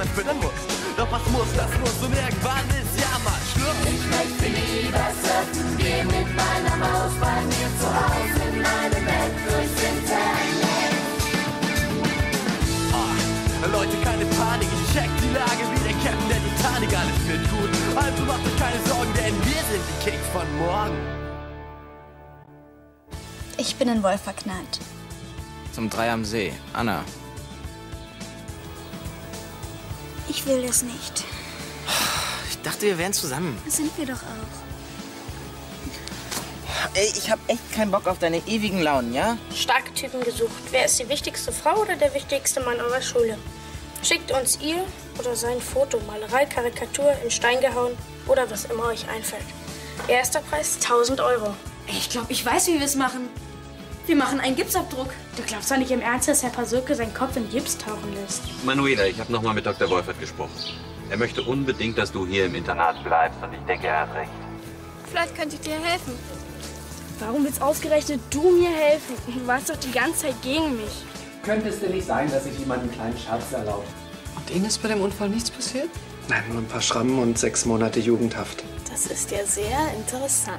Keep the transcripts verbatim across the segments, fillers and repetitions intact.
erfüllen musst. Doch was muss, das muss und irgendwann ist ja mal Schluss. Ich möchte lieber surfen gehen mit meiner Maus bei mir zu Hause in meinem Bett durchs Internet. Oh, Leute, keine Panik, ich check die Lage wie der Captain der Titanic, alles wird gut. Also macht euch keine Sorgen, denn wir sind die Kicks von morgen. Ich bin in Wolf verknallt. Zum Drei am See. Anna. Ich will es nicht. Ich dachte, wir wären zusammen. Sind wir doch auch. Ey, ich hab echt keinen Bock auf deine ewigen Launen, ja? Starke Typen gesucht. Wer ist die wichtigste Frau oder der wichtigste Mann eurer Schule? Schickt uns ihr oder sein Foto, Malerei, Karikatur, in Stein gehauen oder was immer euch einfällt. Erster Preis tausend Euro. Ich glaube, ich weiß, wie wir es machen. Wir machen einen Gipsabdruck. Du glaubst doch nicht im Ernst, dass Herr Pasulke seinen Kopf in Gips tauchen lässt? Manuela, ich habe noch mal mit Doktor Wolfert gesprochen. Er möchte unbedingt, dass du hier im Internat bleibst und ich denke, er hat recht. Vielleicht könnte ich dir helfen. Warum willst ausgerechnet du mir helfen? Du warst doch die ganze Zeit gegen mich. Könnte es denn nicht sein, dass sich jemand einen kleinen Scherz erlaubt? Und Ihnen ist bei dem Unfall nichts passiert? Nein, nur ein paar Schrammen und sechs Monate Jugendhaft. Das ist ja sehr interessant.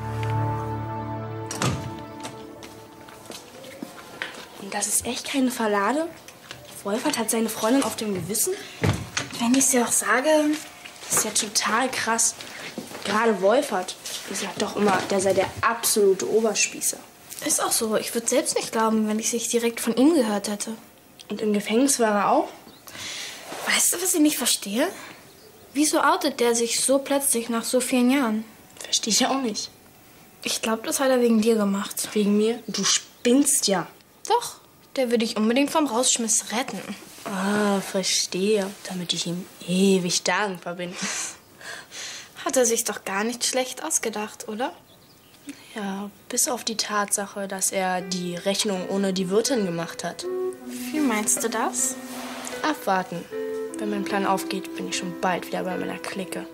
Und das ist echt keine Verlade? Wolfert hat seine Freundin auf dem Gewissen? Wenn ich es dir auch sage, das ist ja total krass. Gerade Wolfert, die sagt doch immer, der sei der absolute Oberspießer. Ist auch so. Ich würde selbst nicht glauben, wenn ich es nicht direkt von ihm gehört hätte. Und im Gefängnis war er auch? Weißt du, was ich nicht verstehe? Wieso outet der sich so plötzlich nach so vielen Jahren? Verstehe ich auch nicht. Ich glaube, das hat er wegen dir gemacht. Wegen mir? Du spinnst ja. Doch, der würde dich unbedingt vom Rausschmiss retten. Ah, verstehe. Damit ich ihm ewig dankbar bin. Hat er sich doch gar nicht schlecht ausgedacht, oder? Ja, bis auf die Tatsache, dass er die Rechnung ohne die Wirtin gemacht hat. Wie meinst du das? Abwarten. Wenn mein Plan aufgeht, bin ich schon bald wieder bei meiner Clique.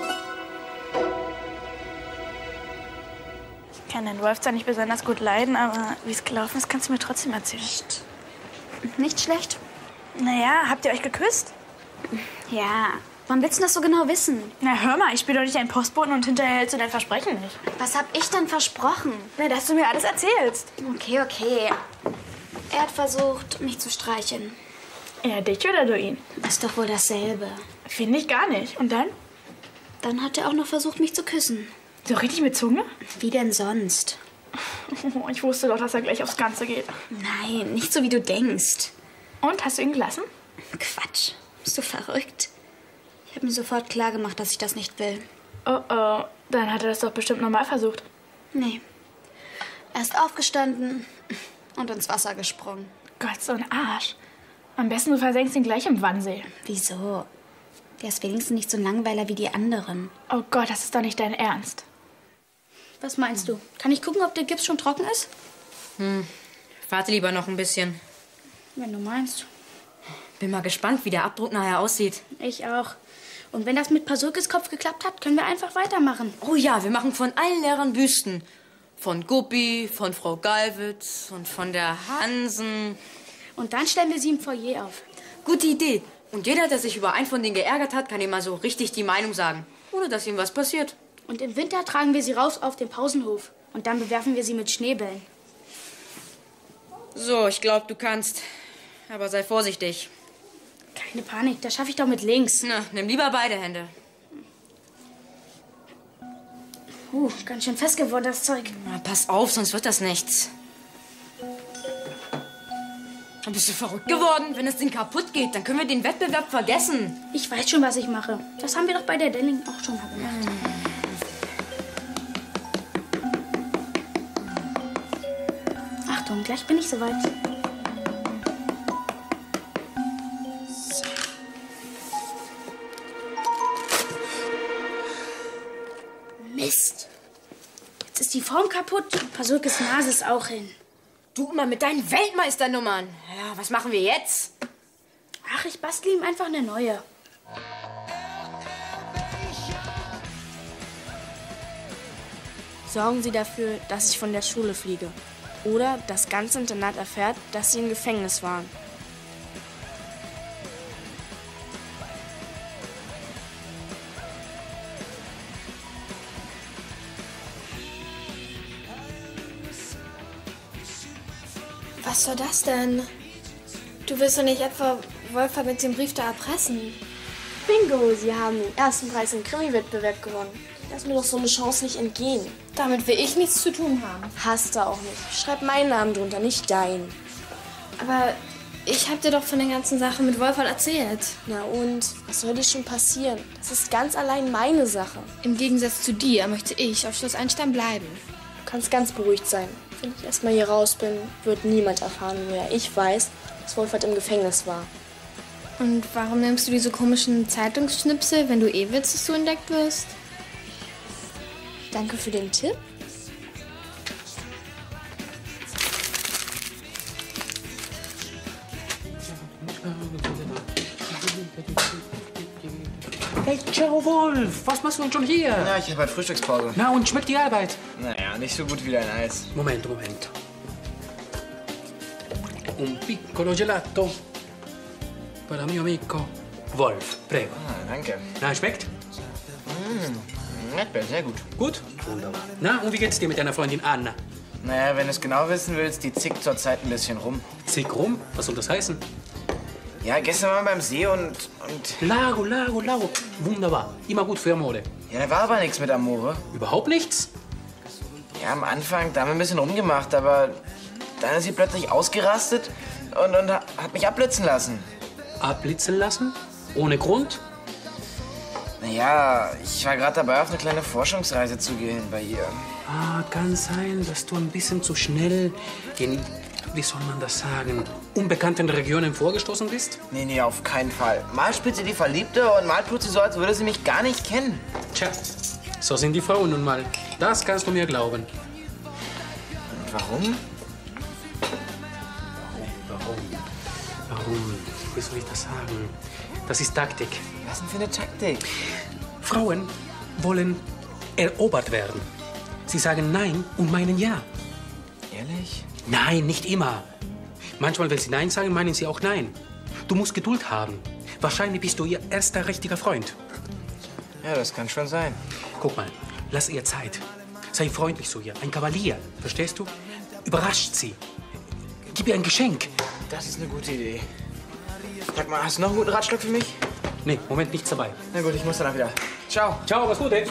Ich kann den Wolf zwar nicht besonders gut leiden, aber wie es gelaufen ist, kannst du mir trotzdem erzählen. Nicht schlecht? Naja, habt ihr euch geküsst? Ja. Wann willst du das so genau wissen? Na hör mal, ich bin doch nicht dein Postboten und hinterher hältst du dein Versprechen nicht. Was hab ich denn versprochen? Na, dass du mir alles erzählst. Okay, okay. Er hat versucht, mich zu streicheln. Er dich oder du ihn? Ist doch wohl dasselbe. Finde ich gar nicht. Und dann? Dann hat er auch noch versucht, mich zu küssen. So richtig mit Zunge? Wie denn sonst? Oh, ich wusste doch, dass er gleich aufs Ganze geht. Nein, nicht so, wie du denkst. Und, hast du ihn gelassen? Quatsch. Bist du verrückt? Ich habe mir sofort klar gemacht, dass ich das nicht will. Oh oh, dann hat er das doch bestimmt nochmal versucht. Nee. Er ist aufgestanden und ins Wasser gesprungen. Gott, so ein Arsch. Am besten du versenkst ihn gleich im Wannsee. Wieso? Der ist wenigstens nicht so ein Langweiler wie die anderen. Oh Gott, das ist doch nicht dein Ernst. Was meinst du? Kann ich gucken, ob der Gips schon trocken ist? Hm, warte lieber noch ein bisschen. Wenn du meinst. Bin mal gespannt, wie der Abdruck nachher aussieht. Ich auch. Und wenn das mit Pasulkes Kopf geklappt hat, können wir einfach weitermachen. Oh ja, wir machen von allen Lehrern Büsten. Von Guppi, von Frau Gallwitz und von der Hansen. Und dann stellen wir sie im Foyer auf. Gute Idee. Und jeder, der sich über einen von denen geärgert hat, kann ihm mal so richtig die Meinung sagen. Ohne dass ihm was passiert. Und im Winter tragen wir sie raus auf den Pausenhof. Und dann bewerfen wir sie mit Schneebällen. So, ich glaube, du kannst. Aber sei vorsichtig. Keine Panik, das schaffe ich doch mit links. Na, nimm lieber beide Hände. Uh, ganz schön fest geworden, das Zeug. Na, pass auf, sonst wird das nichts. Dann bist du verrückt geworden. Wenn das Ding kaputt geht, dann können wir den Wettbewerb vergessen. Ich weiß schon, was ich mache. Das haben wir doch bei der Delling auch schon mal gemacht. Hm. Achtung, gleich bin ich soweit. Mist. Jetzt ist die Form kaputt und Pasulkes Nase ist auch hin. Du immer mit deinen Weltmeisternummern. Ja, was machen wir jetzt? Ach, ich bastle ihm einfach eine neue. Sorgen Sie dafür, dass ich von der Schule fliege. Oder das ganze Internat erfährt, dass Sie im Gefängnis waren. Was soll das denn? Du willst doch nicht etwa Wolfert mit dem Brief da erpressen? Bingo, Sie haben den ersten Preis im Krimi-Wettbewerb gewonnen. Lass mir doch so eine Chance nicht entgehen. Damit will ich nichts zu tun haben. Hast du auch nicht. Schreib meinen Namen drunter, nicht deinen. Aber ich hab dir doch von den ganzen Sachen mit Wolfert erzählt. Na und? Was soll dir schon passieren? Das ist ganz allein meine Sache. Im Gegensatz zu dir möchte ich auf Schloss Einstein bleiben. Du kannst ganz beruhigt sein. Wenn ich erstmal hier raus bin, wird niemand erfahren, woher ich weiß, dass Wolfert im Gefängnis war. Und warum nimmst du diese komischen Zeitungsschnipsel, wenn du eh willst, dass du entdeckt wirst? Danke für den Tipp. Hey, Joe Wolf, was machst du denn schon hier? Na, ich habe halt Frühstückspause. Na, und schmeckt die Arbeit? Naja, nicht so gut wie dein Eis. Moment, Moment. Un piccolo gelato para mio amico Wolf. Prego. Ah, danke. Na, schmeckt? Mmh, Erdbeer, sehr gut. Gut? Wunderbar. Na, und wie geht's dir mit deiner Freundin Anna? Naja, wenn du es genau wissen willst, die zickt zurzeit ein bisschen rum. Zick rum? Was soll das heißen? Ja, gestern waren wir beim See und, und... Lago, Lago, Lago. Wunderbar. Immer gut für Amore. Ja, da war aber nichts mit Amore. Überhaupt nichts? Ja, am Anfang, da haben wir ein bisschen rumgemacht, aber dann ist sie plötzlich ausgerastet und, und hat mich abblitzen lassen. Abblitzen lassen? Ohne Grund? Naja, ich war gerade dabei, auf eine kleine Forschungsreise zu gehen bei ihr. Ah, kann sein, dass du ein bisschen zu schnell in, wie soll man das sagen, unbekannten Regionen vorgestoßen bist? Nee, nee, auf keinen Fall. Mal spielt sie die Verliebte und mal tut sie so, als würde sie mich gar nicht kennen. Tja, so sind die Frauen nun mal. Das kannst du mir glauben. Und warum? Warum? Warum? Wie soll ich das sagen? Das ist Taktik. Was denn für eine Taktik? Frauen wollen erobert werden. Sie sagen Nein und meinen Ja. Ehrlich? Nein, nicht immer. Manchmal, wenn sie Nein sagen, meinen sie auch Nein. Du musst Geduld haben. Wahrscheinlich bist du ihr erster richtiger Freund. Ja, das kann schon sein. Guck mal, lass ihr Zeit. Sei freundlich zu ihr, ein Kavalier. Verstehst du? Überrascht sie. Gib ihr ein Geschenk. Das ist eine gute Idee. Sag mal, hast du noch einen guten Ratschlag für mich? Nee, Moment, nichts dabei. Na gut, ich muss dann auch wieder. Ciao. Ciao, was Gute.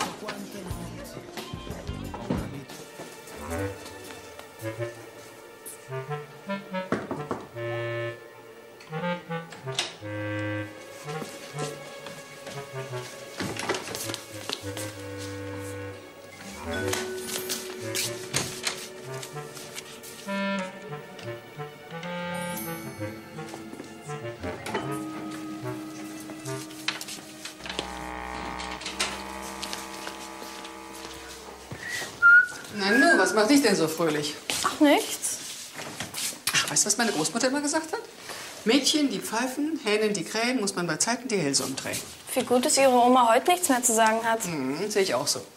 Nanu, was macht dich denn so fröhlich? Ach, nichts. Ach, weißt du, was meine Großmutter immer gesagt hat? Mädchen, die pfeifen, Hähnen, die krähen, muss man bei Zeiten die Hälse umdrehen. Wie gut, dass Ihre Oma heute nichts mehr zu sagen hat. Mhm, sehe ich auch so.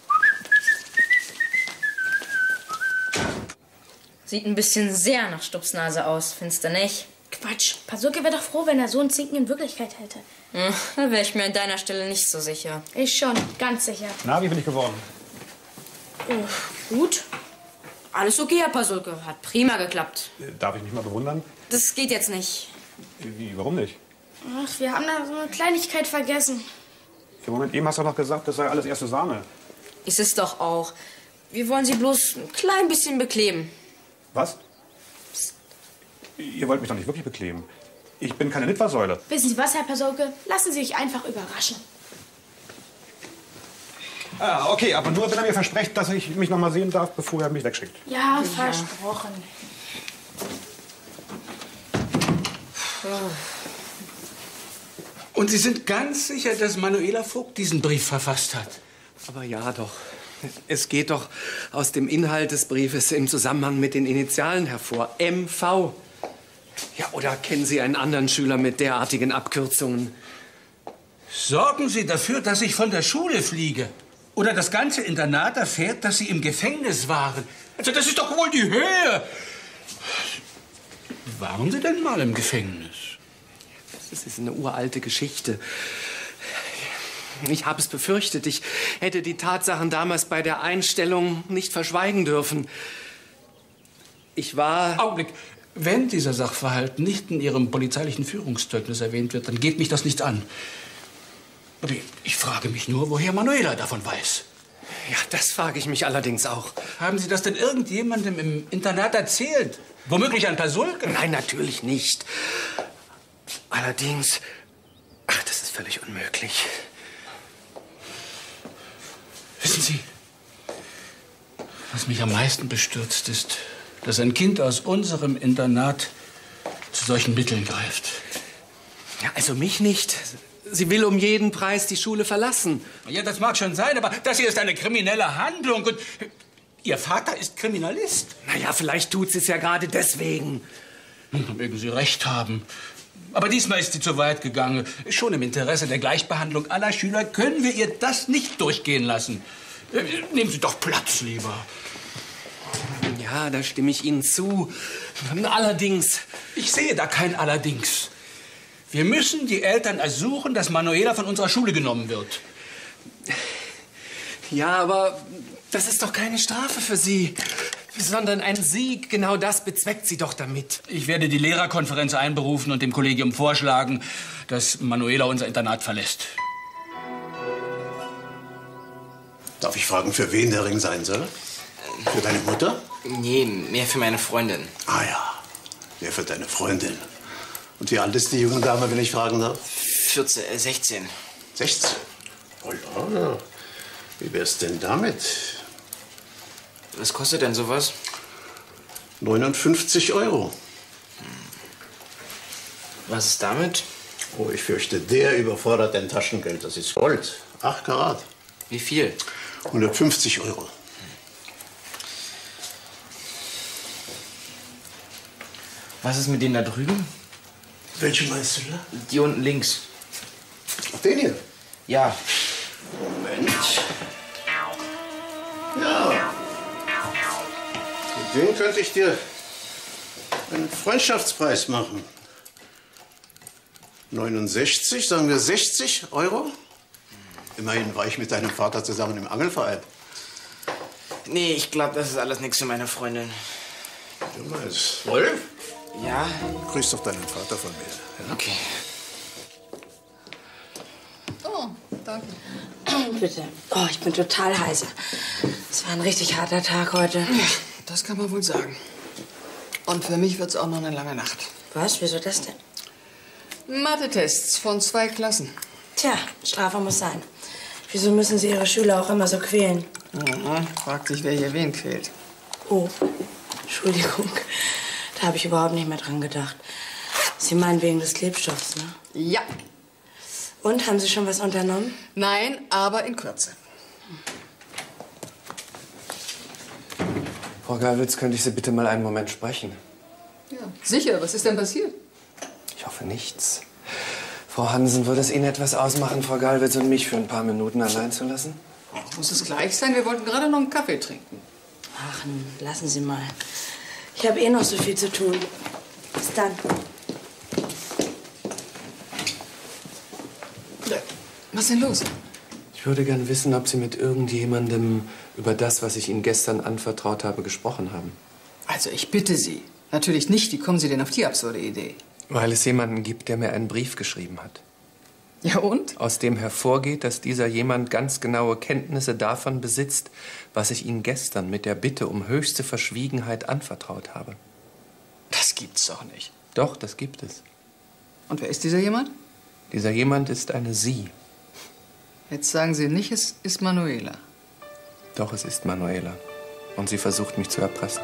Sieht ein bisschen sehr nach Stupsnase aus, findest du nicht? Quatsch. Pasulke wäre doch froh, wenn er so einen Zinken in Wirklichkeit hätte. Hm, da wäre ich mir an deiner Stelle nicht so sicher. Ich schon, ganz sicher. Na, wie bin ich geworden? Uh, gut. Alles okay, Herr Pasulke. Hat prima geklappt. Darf ich mich mal bewundern? Das geht jetzt nicht. Wie, warum nicht? Ach, wir haben da so eine Kleinigkeit vergessen. Im Moment, eben hast du doch gesagt, das sei alles erste Sahne. Ist es doch auch. Wir wollen Sie bloß ein klein bisschen bekleben. Was? Ihr wollt mich doch nicht wirklich bekleben. Ich bin keine Litfaßsäule. Wissen Sie was, Herr Pasulke? Lassen Sie sich einfach überraschen. Ah, okay, aber nur, wenn er mir verspricht, dass ich mich noch mal sehen darf, bevor er mich wegschickt. Ja, versprochen. Und Sie sind ganz sicher, dass Manuela Vogt diesen Brief verfasst hat? Aber ja doch. Es geht doch aus dem Inhalt des Briefes im Zusammenhang mit den Initialen hervor. M V. Ja, oder kennen Sie einen anderen Schüler mit derartigen Abkürzungen? Sorgen Sie dafür, dass ich von der Schule fliege. Oder das ganze Internat erfährt, dass Sie im Gefängnis waren. Also das ist doch wohl die Höhe. Waren Sie denn mal im Gefängnis? Das ist eine uralte Geschichte. Ich habe es befürchtet. Ich hätte die Tatsachen damals bei der Einstellung nicht verschweigen dürfen. Ich war... Augenblick. Wenn dieser Sachverhalt nicht in Ihrem polizeilichen Führungszeugnis erwähnt wird, dann geht mich das nicht an. Aber ich frage mich nur, woher Manuela davon weiß. Ja, das frage ich mich allerdings auch. Haben Sie das denn irgendjemandem im Internat erzählt? Womöglich an Pasulke? Nein, natürlich nicht. Allerdings, ach, das ist völlig unmöglich. Wissen Sie, was mich am meisten bestürzt ist, dass ein Kind aus unserem Internat zu solchen Mitteln greift. Ja, also mich nicht. Sie will um jeden Preis die Schule verlassen. Ja, das mag schon sein, aber das hier ist eine kriminelle Handlung und Ihr Vater ist Kriminalist. Na ja, vielleicht tut sie es ja gerade deswegen. Hm, mögen Sie recht haben. Aber diesmal ist sie zu weit gegangen. Schon im Interesse der Gleichbehandlung aller Schüler können wir ihr das nicht durchgehen lassen. Nehmen Sie doch Platz, lieber. Ja, da stimme ich Ihnen zu. Allerdings. Ich sehe da kein Allerdings. Wir müssen die Eltern ersuchen, dass Manuela von unserer Schule genommen wird. Ja, aber das ist doch keine Strafe für Sie, sondern ein Sieg. Genau das bezweckt sie doch damit. Ich werde die Lehrerkonferenz einberufen und dem Kollegium vorschlagen, dass Manuela unser Internat verlässt. Darf ich fragen, für wen der Ring sein soll? Für deine Mutter? Nee, mehr für meine Freundin. Ah ja, mehr für deine Freundin. Und wie alt ist die junge Dame, wenn ich fragen darf? vierzehn, äh, sechzehn. sechzehn? Oh ja, wie wär's denn damit? Was kostet denn sowas? neunundfünfzig Euro. Was ist damit? Oh, ich fürchte, der überfordert dein Taschengeld. Das ist Gold. Acht Karat. Wie viel? hundertfünfzig Euro. Was ist mit denen da drüben? Welche meinst du da? Die unten links. Ach, den hier? Ja. Moment. Ja. Mit dem könnte ich dir einen Freundschaftspreis machen. neunundsechzig, sagen wir sechzig Euro? Immerhin war ich mit deinem Vater zusammen im Angelverein. Nee, ich glaube, das ist alles nichts für meine Freundin. Du meinst Wolf? Ja. Grüß doch deinen Vater von mir. Ja? Okay. Oh, danke. Bitte. Oh, ich bin total heiser. Es war ein richtig harter Tag heute. Ja, das kann man wohl sagen. Und für mich wird's auch noch eine lange Nacht. Was? Wieso das denn? Mathe-Tests von zwei Klassen. Tja, Strafe muss sein. Wieso müssen Sie Ihre Schüler auch immer so quälen? Mhm. Fragt sich, wer hier wen quält. Oh, Entschuldigung. Da habe ich überhaupt nicht mehr dran gedacht. Sie meinen wegen des Klebstoffs, ne? Ja. Und, haben Sie schon was unternommen? Nein, aber in Kürze. Frau Gallwitz, könnte ich Sie bitte mal einen Moment sprechen? Ja. Sicher, was ist denn passiert? Ich hoffe nichts. Frau Hansen, würde es Ihnen etwas ausmachen, Frau Gallwitz und mich für ein paar Minuten allein zu lassen? Muss es gleich sein? Wir wollten gerade noch einen Kaffee trinken. Ach, lassen Sie mal. Ich habe eh noch so viel zu tun. Bis dann. Was ist denn los? Ich würde gern wissen, ob Sie mit irgendjemandem über das, was ich Ihnen gestern anvertraut habe, gesprochen haben. Also, ich bitte Sie. Natürlich nicht. Wie kommen Sie denn auf die absurde Idee? Weil es jemanden gibt, der mir einen Brief geschrieben hat. Ja, und? Aus dem hervorgeht, dass dieser jemand ganz genaue Kenntnisse davon besitzt, was ich Ihnen gestern mit der Bitte um höchste Verschwiegenheit anvertraut habe. Das gibt's doch nicht. Doch, das gibt es. Und wer ist dieser jemand? Dieser jemand ist eine Sie. Jetzt sagen Sie nicht, es ist Manuela. Doch, es ist Manuela. Und sie versucht, mich zu erpressen.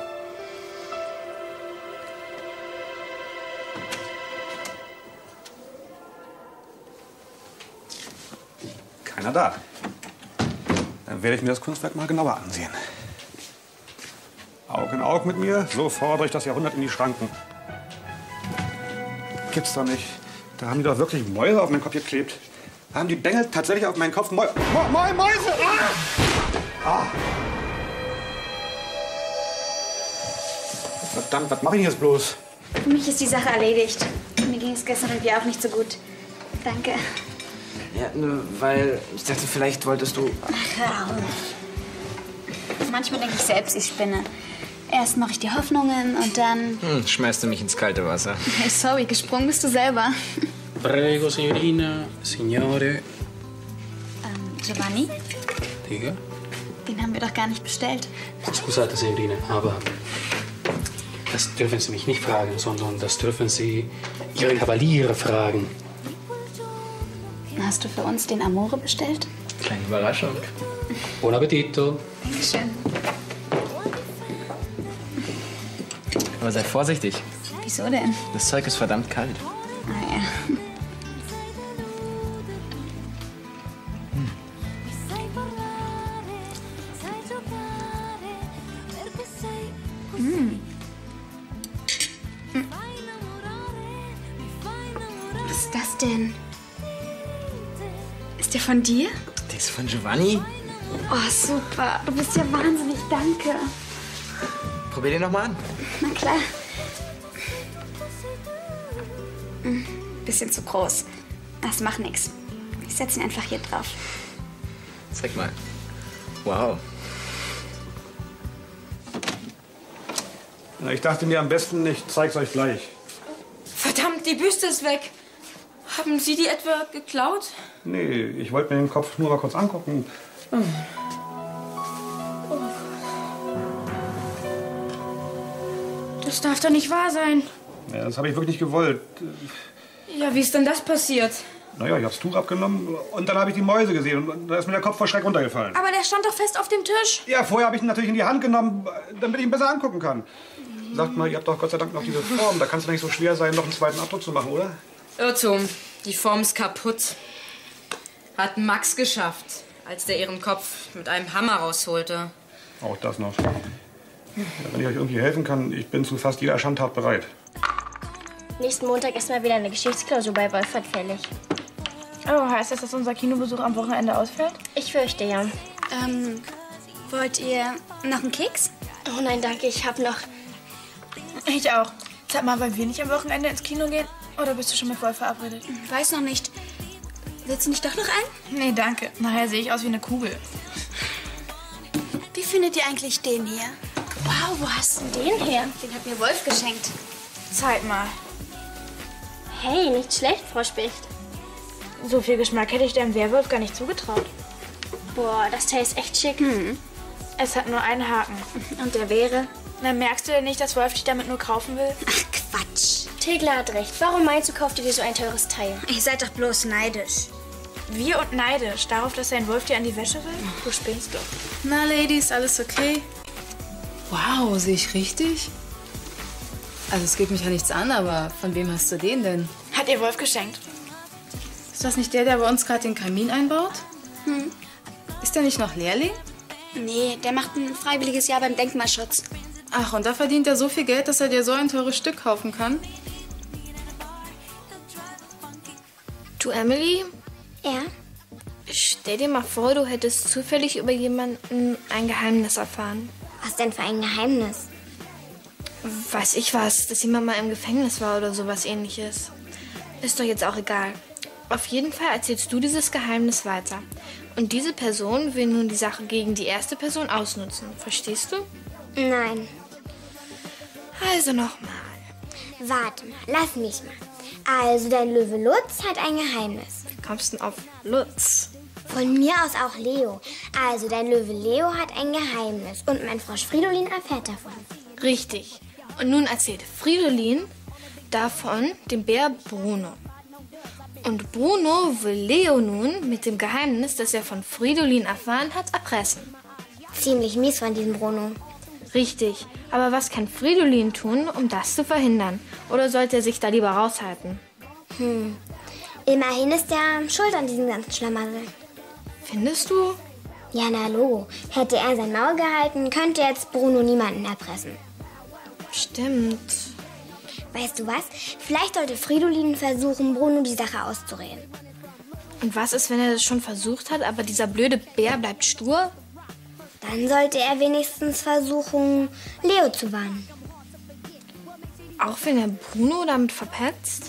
Keiner da. Dann werde ich mir das Kunstwerk mal genauer ansehen. Aug in Aug mit mir, so fordere ich das Jahrhundert in die Schranken. Gibt's doch nicht. Da haben die doch wirklich Mäuse auf meinen Kopf geklebt. Da haben die Bengel tatsächlich auf meinen Kopf Mäuse. Mäuse! Mäuse! Ah! Ah! Verdammt, was mache ich jetzt bloß? Für mich ist die Sache erledigt. Mir ging es gestern irgendwie auch nicht so gut. Danke. Ja, nur weil ich dachte, vielleicht wolltest du... Ach, hör auf. Manchmal denke ich selbst, ich spinne. Erst mache ich dir Hoffnungen und dann... Hm, schmeißt du mich ins kalte Wasser. Hey, sorry, gesprungen bist du selber. Prego, signorina, signore. Ähm, Giovanni, Diga. den haben wir doch gar nicht bestellt. Scusate, signorina, aber das dürfen Sie mich nicht fragen, sondern das dürfen Sie Ihren Kavaliere fragen. Hast du für uns den Amore bestellt? Kleine Überraschung. Buon appetito. Dankeschön. Aber sei vorsichtig. Wieso denn? Das Zeug ist verdammt kalt. Ah ja. Mm. Mm. Was ist das denn? Ist der von dir? Der ist von Giovanni. Oh, super. Du bist ja wahnsinnig. Danke. Probier den noch mal an. Na klar. Hm, bisschen zu groß. Das macht nichts. Ich setze ihn einfach hier drauf. Zeig mal. Wow. Na, ich dachte mir am besten, ich zeig's euch gleich. Verdammt, die Büste ist weg. Haben Sie die etwa geklaut? Nee, ich wollte mir den Kopf nur mal kurz angucken. Oh. Das darf doch nicht wahr sein. Ja, das habe ich wirklich nicht gewollt. Ja, wie ist denn das passiert? Naja, ich habe das Tuch abgenommen und dann habe ich die Mäuse gesehen und da ist mir der Kopf vor Schreck runtergefallen. Aber der stand doch fest auf dem Tisch. Ja, vorher habe ich ihn natürlich in die Hand genommen, damit ich ihn besser angucken kann. Sagt mal, ihr habt doch Gott sei Dank noch diese Form. Da kann es doch nicht so schwer sein, noch einen zweiten Abdruck zu machen, oder? Irrtum. Die Form ist kaputt. Hat Max geschafft, als der ihren Kopf mit einem Hammer rausholte. Auch das noch. Ja, wenn ich euch irgendwie helfen kann, ich bin zu fast jeder Schandtat bereit. Nächsten Montag ist mal wieder eine Geschichtsklausur bei Wolfert fällig. Oh, heißt das, dass unser Kinobesuch am Wochenende ausfällt? Ich fürchte ja. Ähm, wollt ihr noch einen Keks? Oh nein, danke, ich hab noch... Ich auch. Sag mal, wollen wir nicht am Wochenende ins Kino gehen? Oder bist du schon mit Wolf verabredet? Weiß noch nicht. Willst du nicht doch noch ein? Nee, danke. Nachher sehe ich aus wie eine Kugel. Wie findet ihr eigentlich den hier? Wow, wo hast du den her? Den hat mir Wolf geschenkt. Zeig mal. Hey, nicht schlecht, Frau Specht. So viel Geschmack hätte ich dem Werwolf gar nicht zugetraut. Boah, das Teil ist echt schick. Mhm. Es hat nur einen Haken. Und der wäre? Na, merkst du denn nicht, dass Wolf dich damit nur kaufen will? Ach, Quatsch. Tegla hat recht. Warum meinst du, kauft ihr dir so ein teures Teil? Ihr seid doch bloß neidisch. Wir und neidisch. Darauf, dass dein Wolf dir an die Wäsche will? Du spinnst doch. Na, Ladies, alles okay? Wow, sehe ich richtig? Also, es geht mich ja nichts an, aber von wem hast du den denn? Hat ihr Wolf geschenkt. Ist das nicht der, der bei uns gerade den Kamin einbaut? Hm. Ist der nicht noch Lehrling? Nee, der macht ein freiwilliges Jahr beim Denkmalschutz. Ach, und da verdient er so viel Geld, dass er dir so ein teures Stück kaufen kann? Du, Emily? Ja? Stell dir mal vor, du hättest zufällig über jemanden ein Geheimnis erfahren. Was denn für ein Geheimnis? Weiß ich was, dass jemand mal im Gefängnis war oder sowas ähnliches. Ist doch jetzt auch egal. Auf jeden Fall erzählst du dieses Geheimnis weiter. Und diese Person will nun die Sache gegen die erste Person ausnutzen. Verstehst du? Nein. Also nochmal. Warte mal, lass mich mal. Also, dein Löwe Lutz hat ein Geheimnis. Wie kommst du denn auf Lutz? Von mir aus auch Leo. Also, dein Löwe Leo hat ein Geheimnis. Und mein Frosch Fridolin erfährt davon. Richtig. Und nun erzählt Fridolin davon dem Bär Bruno. Und Bruno will Leo nun mit dem Geheimnis, das er von Fridolin erfahren hat, erpressen. Ziemlich mies von diesem Bruno. Richtig. Aber was kann Fridolin tun, um das zu verhindern? Oder sollte er sich da lieber raushalten? Hm. Immerhin ist er schuld an diesem ganzen Schlamassel. Findest du? Ja, na Logo. Hätte er sein Maul gehalten, könnte jetzt Bruno niemanden erpressen. Stimmt. Weißt du was? Vielleicht sollte Fridolin versuchen, Bruno die Sache auszureden. Und was ist, wenn er das schon versucht hat, aber dieser blöde Bär bleibt stur? Dann sollte er wenigstens versuchen, Leo zu warnen. Auch wenn er Bruno damit verpetzt?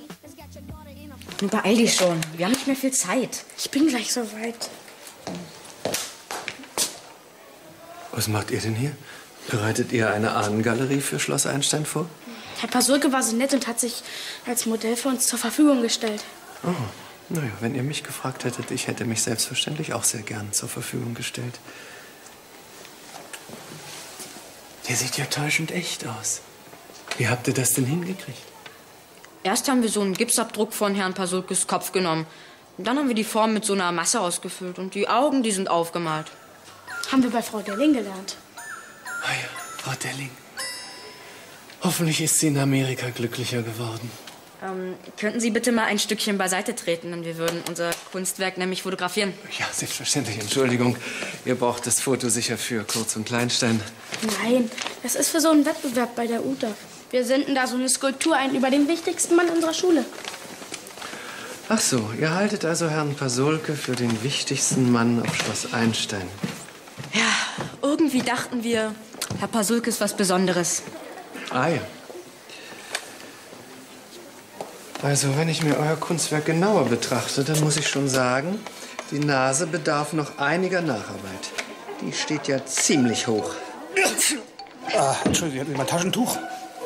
Beeil dich schon. Wir haben nicht mehr viel Zeit. Ich bin gleich so weit. Was macht ihr denn hier? Bereitet ihr eine Ahnengalerie für Schloss Einstein vor? Herr Pasulke war so nett und hat sich als Modell für uns zur Verfügung gestellt. Oh, naja, wenn ihr mich gefragt hättet, ich hätte mich selbstverständlich auch sehr gern zur Verfügung gestellt. Der sieht ja täuschend echt aus. Wie habt ihr das denn hingekriegt? Erst haben wir so einen Gipsabdruck von Herrn Pasulkes Kopf genommen. Und dann haben wir die Form mit so einer Masse ausgefüllt. Und die Augen, die sind aufgemalt. Haben wir bei Frau Delling gelernt. Ah ja, Frau Delling. Hoffentlich ist sie in Amerika glücklicher geworden. Ähm, könnten Sie bitte mal ein Stückchen beiseite treten und wir würden unser Kunstwerk nämlich fotografieren? Ja, selbstverständlich. Entschuldigung. Ihr braucht das Foto sicher für Kurz und Kleinstein. Nein, das ist für so einen Wettbewerb bei der U T A. Wir senden da so eine Skulptur ein über den wichtigsten Mann unserer Schule. Ach so, ihr haltet also Herrn Pasulke für den wichtigsten Mann auf Schloss Einstein. Ja, irgendwie dachten wir, Herr Pasulke ist was Besonderes. Ah ja. Also, wenn ich mir euer Kunstwerk genauer betrachte, dann muss ich schon sagen, die Nase bedarf noch einiger Nacharbeit. Die steht ja ziemlich hoch. Ah, Entschuldigung, habt ihr mal ein Taschentuch?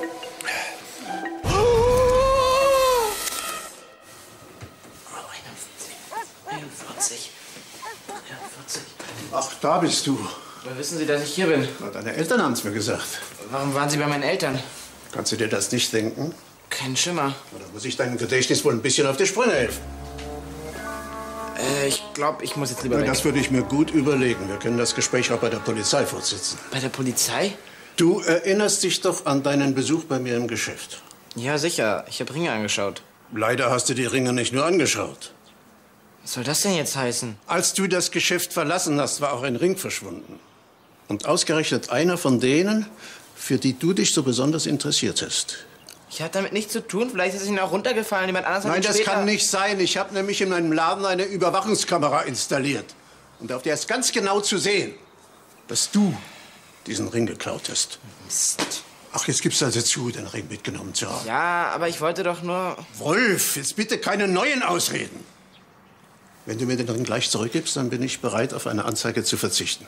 einundvierzig. einundvierzig. Ach, da bist du. Woher wissen Sie, dass ich hier bin? Na, deine Eltern haben es mir gesagt. Warum waren Sie bei meinen Eltern? Kannst du dir das nicht denken? Kein Schimmer. Na, da muss ich deinem Gedächtnis wohl ein bisschen auf die Sprünge helfen. Äh, ich glaube, ich muss jetzt lieber Na, weg. das würde ich mir gut überlegen. Wir können das Gespräch auch bei der Polizei fortsetzen. Bei der Polizei? Du erinnerst dich doch an deinen Besuch bei mir im Geschäft. Ja, sicher. Ich habe Ringe angeschaut. Leider hast du die Ringe nicht nur angeschaut. Was soll das denn jetzt heißen? Als du das Geschäft verlassen hast, war auch ein Ring verschwunden. Und ausgerechnet einer von denen, für die du dich so besonders interessiert hast. Ich hatte damit nichts zu tun. Vielleicht ist es Ihnen auch runtergefallen. Jemand anderes hat Nein, ihn das später... kann nicht sein. Ich habe nämlich in meinem Laden eine Überwachungskamera installiert. Und auf der ist ganz genau zu sehen, dass du diesen Ring geklaut hast. Mist. Ach, jetzt gibst du also zu, den Ring mitgenommen zu haben. Ja, aber ich wollte doch nur... Wolf, jetzt bitte keine neuen Ausreden. Wenn du mir den Ring gleich zurückgibst, dann bin ich bereit, auf eine Anzeige zu verzichten.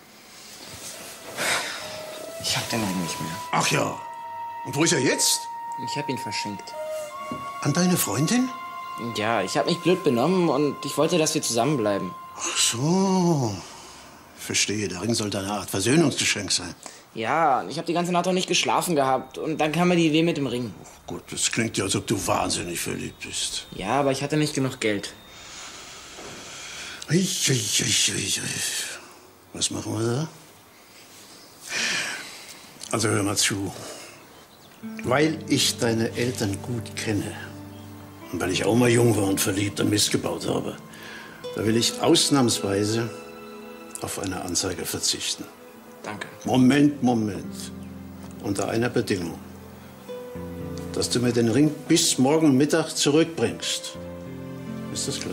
Ich hab den Ring nicht mehr. Ach ja. Und wo ist er jetzt? Ich hab ihn verschenkt. An deine Freundin? Ja, ich hab mich blöd benommen und ich wollte, dass wir zusammenbleiben. Ach so. Verstehe, der Ring sollte eine Art Versöhnungsgeschenk sein. Ja, ich habe die ganze Nacht auch nicht geschlafen gehabt. Und dann kam mir die Idee mit dem Ring. Gut, das klingt ja, als ob du wahnsinnig verliebt bist. Ja, aber ich hatte nicht genug Geld. Ich, ich, ich, ich, ich. Was machen wir da? Also hör mal zu. Weil ich deine Eltern gut kenne und weil ich auch mal jung war und verliebt und Mist gebaut habe, da will ich ausnahmsweise auf eine Anzeige verzichten. Danke. Moment, Moment. Unter einer Bedingung. Dass du mir den Ring bis morgen Mittag zurückbringst. Ist das klar?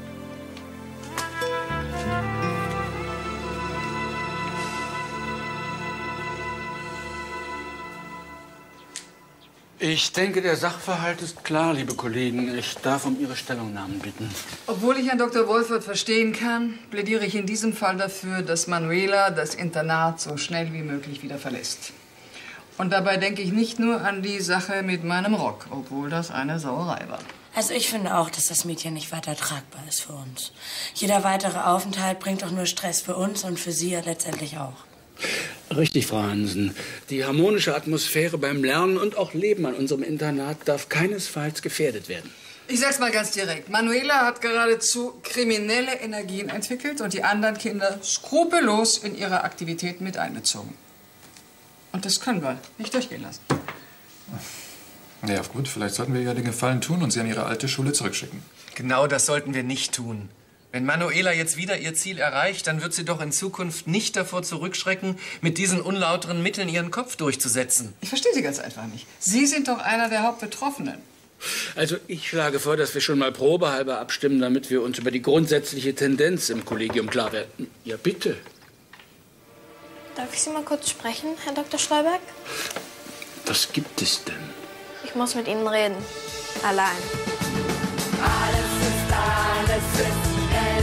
Ich denke, der Sachverhalt ist klar, liebe Kollegen. Ich darf um Ihre Stellungnahmen bitten. Obwohl ich Herrn Doktor Wolfert verstehen kann, plädiere ich in diesem Fall dafür, dass Manuela das Internat so schnell wie möglich wieder verlässt. Und dabei denke ich nicht nur an die Sache mit meinem Rock, obwohl das eine Sauerei war. Also ich finde auch, dass das Mädchen nicht weiter tragbar ist für uns. Jeder weitere Aufenthalt bringt doch nur Stress für uns und für sie ja letztendlich auch. Richtig, Frau Hansen. Die harmonische Atmosphäre beim Lernen und auch Leben an unserem Internat darf keinesfalls gefährdet werden. Ich sag's mal ganz direkt. Manuela hat geradezu kriminelle Energien entwickelt und die anderen Kinder skrupellos in ihre Aktivitäten mit einbezogen. Und das können wir nicht durchgehen lassen. Ja, gut, vielleicht sollten wir ihr den Gefallen tun und sie an ihre alte Schule zurückschicken. Genau das sollten wir nicht tun. Wenn Manuela jetzt wieder ihr Ziel erreicht, dann wird sie doch in Zukunft nicht davor zurückschrecken, mit diesen unlauteren Mitteln ihren Kopf durchzusetzen. Ich verstehe Sie ganz einfach nicht. Sie sind doch einer der Hauptbetroffenen. Also ich schlage vor, dass wir schon mal probehalber abstimmen, damit wir uns über die grundsätzliche Tendenz im Kollegium klar werden. Ja, bitte. Darf ich Sie mal kurz sprechen, Herr Doktor Stolberg? Was gibt es denn? Ich muss mit Ihnen reden. Allein. Alles ist, alles ist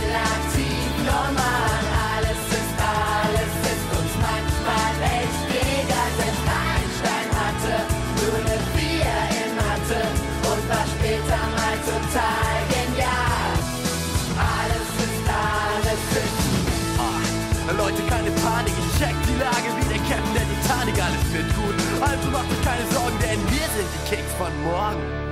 relativ normal. Alles ist, alles ist uns manchmal echt egal. checkt die Lage wie der Captain der Titanic, alles wird gut. Also macht euch keine Sorgen, denn wir sind die Kicks von morgen.